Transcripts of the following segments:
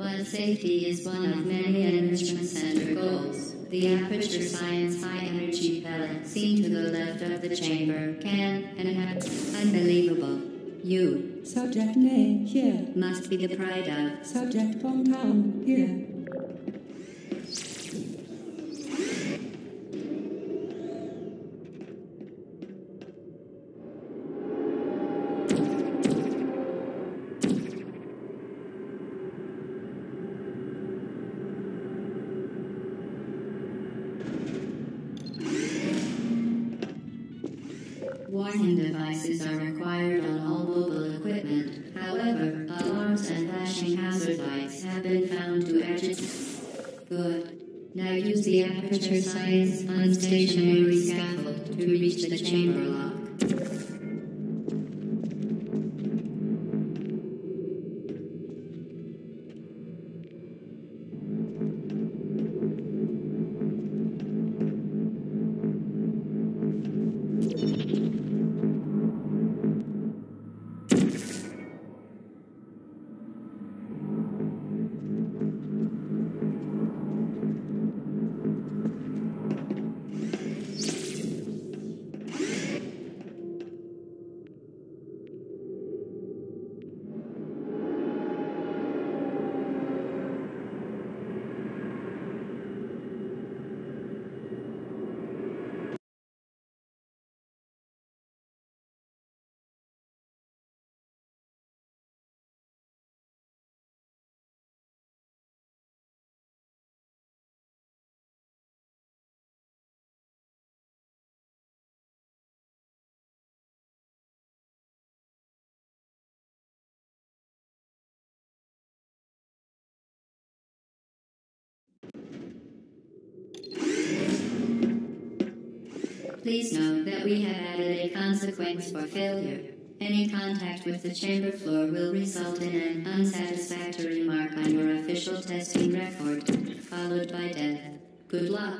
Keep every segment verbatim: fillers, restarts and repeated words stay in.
While safety is one of many Enrichment Center goals, the Aperture Science high-energy pellet seen to the left of the chamber can and have unbelievable. You, subject name here, must be the pride of subject hometown here. Warning devices are required on all mobile equipment. However, alarms and flashing hazard lights have been found to agitate. Good. Now use the Aperture Science unstationary scaffold to reach the chamber lock. Please note that we have added a consequence for failure. Any contact with the chamber floor will result in an unsatisfactory mark on your official testing record, followed by death. Good luck.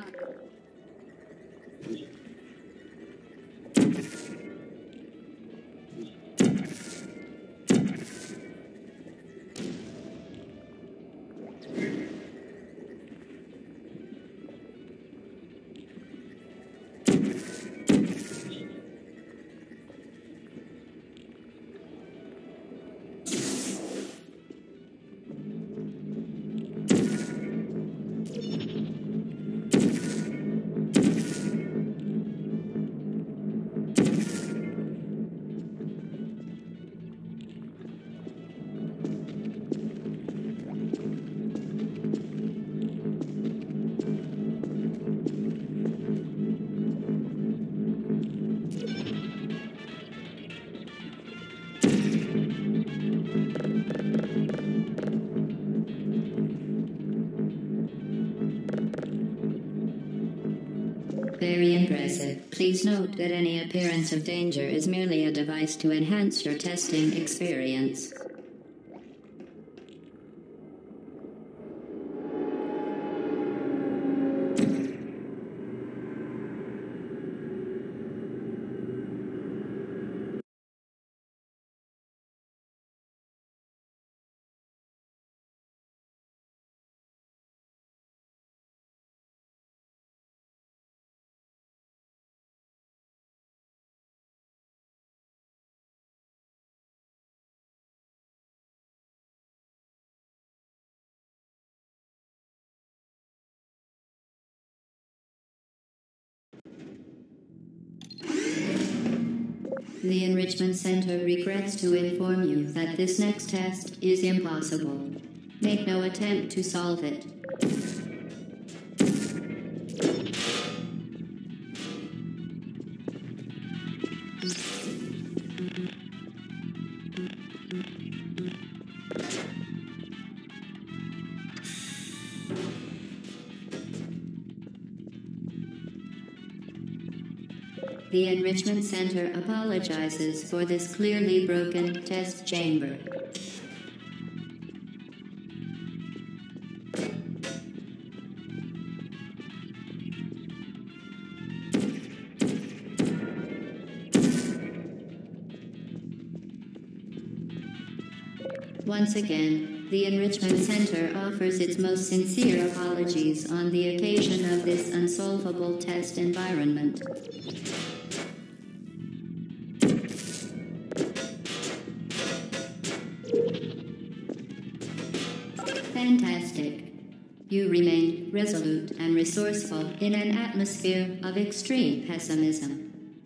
Very impressive. Please note that any appearance of danger is merely a device to enhance your testing experience. The Enrichment Center regrets to inform you that this next test is impossible. Make no attempt to solve it. The Enrichment Center apologizes for this clearly broken test chamber. Once again, The Enrichment Center offers its most sincere apologies on the occasion of this unsolvable test environment. Fantastic. You remained resolute and resourceful in an atmosphere of extreme pessimism.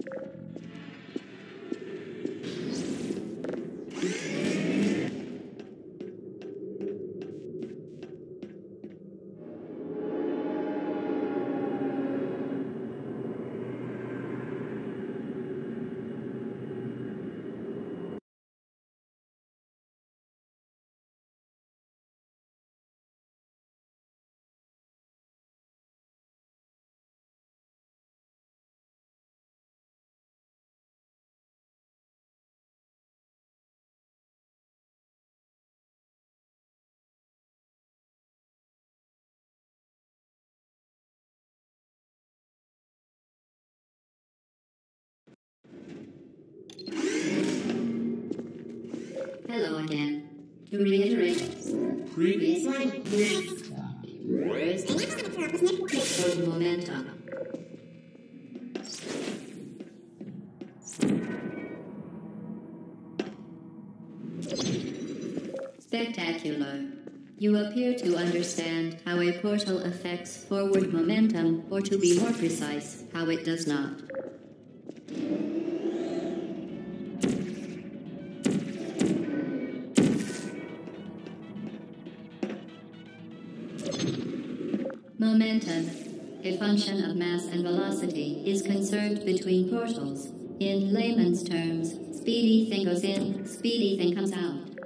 Hello again. To reiterate, previous line, where's the momentum? Spectacular. You appear to understand how a portal affects forward momentum, or to be more precise, how it does not. Momentum, a function of mass and velocity, is conserved between portals. In layman's terms, speedy thing goes in, speedy thing comes out.